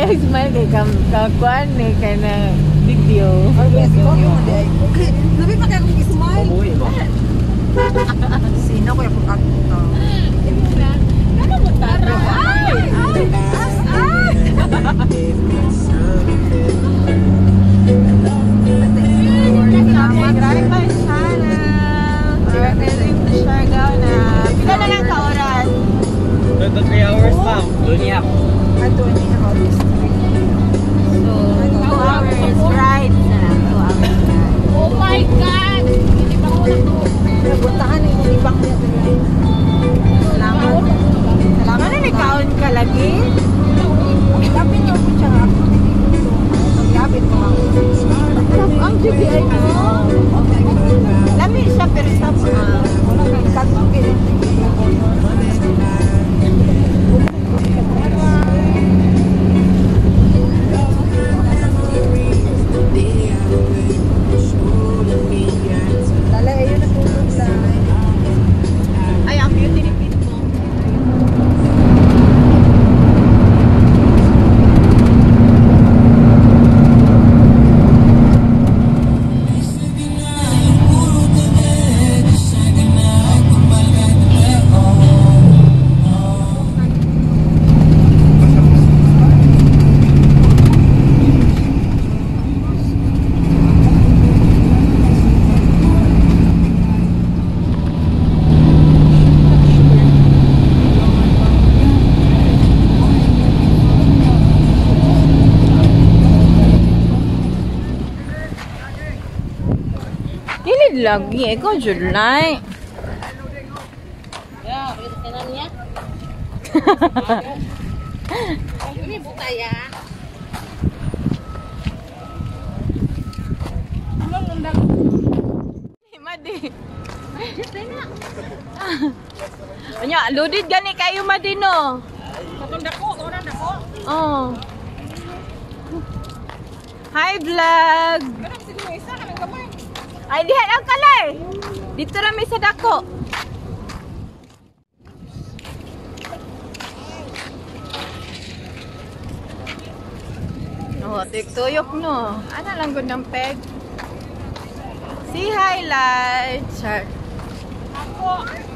smile kay kakuan ni kay na video. Okay, labi pa kaya kung smile. Sino ko yung pagkakita? Ano mo taro? Ay! Grabe pa sana. Siargao na. Pila na lang ka-oras? 2 to 3 hours, ma'am. Dunya. Ato ni hours. So, 2 hours ride na lang. 2 hours ride. Oh my God! Hindi ba ko lang to? Nabuntahan yung ibang niya. Salamat. Ano na kaon ka lagi? Gabi niyo po siya. Gabi mo ako. Ang GBI mo. Lami siya pero sa ay, ang beauty repeat mo. Kilid lagi, ikaw July. Ya, kanan niya. Ini butaya. Ano nundang? Madi. Anya, loaded gani kayo Madi no. Katong dako, orang dako. Oh. Hi vlog. Kanang sige mo isa kanang gamay. Ay diha ang kalay. Dito ra may sa dako. Oh, tiktuyok no. Ana lang gud ng peg. Si highlight. Char. Ako.